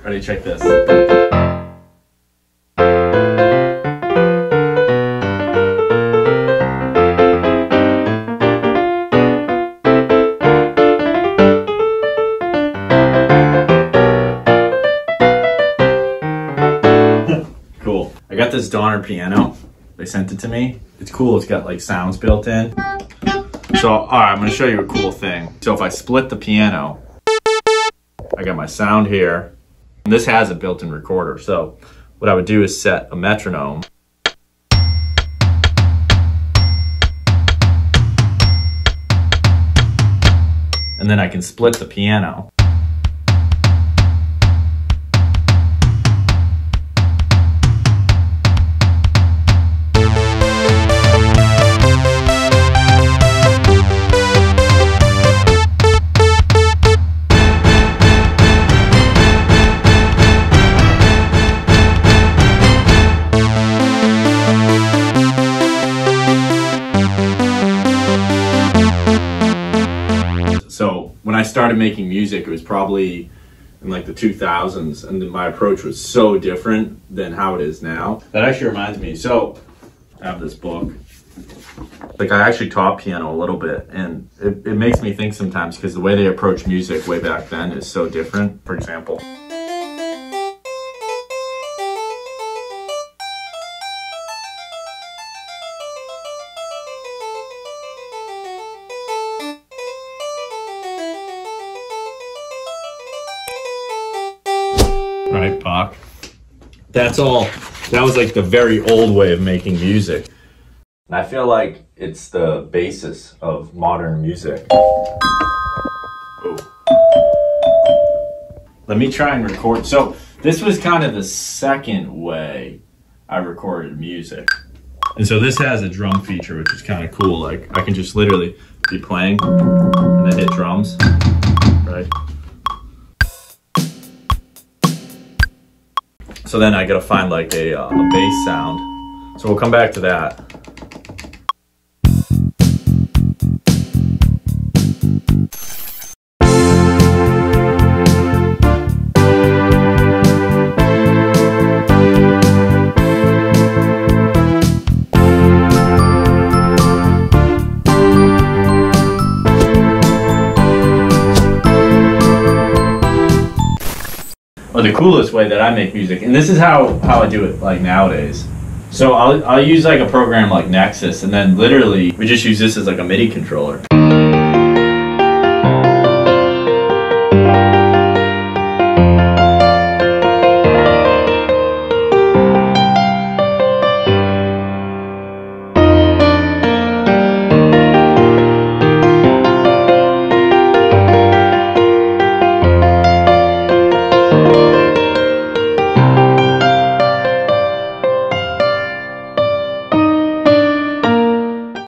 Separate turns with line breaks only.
Ready? Check this. Cool. I got this Donner piano. They sent it to me. It's cool. It's got like sounds built in. So, all right, I'm gonna show you a cool thing. So if I split the piano, I got my sound here. And this has a built-in recorder. So what I would do is set a metronome. And then I can split the piano. So when I started making music, it was probably in like the 2000s, and then my approach was so different than how it is now. That actually reminds me, so I have this book. Like I actually taught piano a little bit, and it makes me think sometimes because the way they approach music way back then is so different. For example. Right, Bach. That's all. That was like the very old way of making music. And I feel like it's the basis of modern music. Ooh. Let me try and record. So this was kind of the second way I recorded music. And so this has a drum feature, which is kind of cool. Like I can just literally be playing and then hit drums, right? So then I gotta find like a bass sound. So we'll come back to that. Or the coolest way that I make music, and this is how I do it like nowadays. So I'll use like a program like Nexus, and then literally we just use this as like a MIDI controller.